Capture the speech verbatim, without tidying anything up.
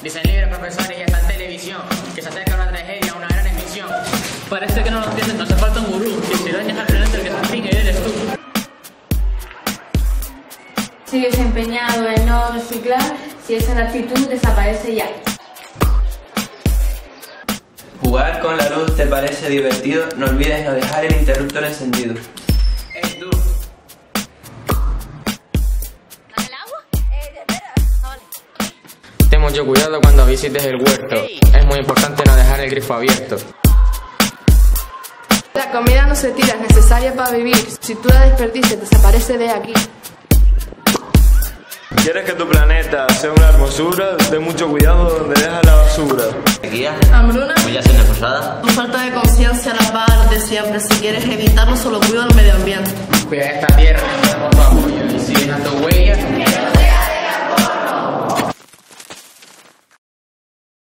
Dicen libres profesores y hasta en televisión que se acerca una tragedia, una gran extinción. Parece que no lo entienden, no hace falta un gurú. Que si dañas al planeta el que se extingue eres tú. Sigues empeñado en no reciclar, si esa actitud desaparece ya. Jugar con la luz te parece divertido, no olvides no dejar el interruptor encendido. ¡Ey, tú! ¿Al agua? Eh, de veras. Vale. Ten mucho cuidado cuando visites el huerto. Es muy importante no dejar el grifo abierto. La comida no se tira, es necesaria para vivir. Si tú la desperdices, desaparece de aquí. ¿Quieres que tu planeta sea una hermosura? Ten mucho cuidado donde dejas la basura. Sequía, Hambruna, humillación acusada. tu falta de conciencia la paga de siempre. Si quieres evitarlo, solo cuida el medio ambiente. Cuida esta tierra, por favor.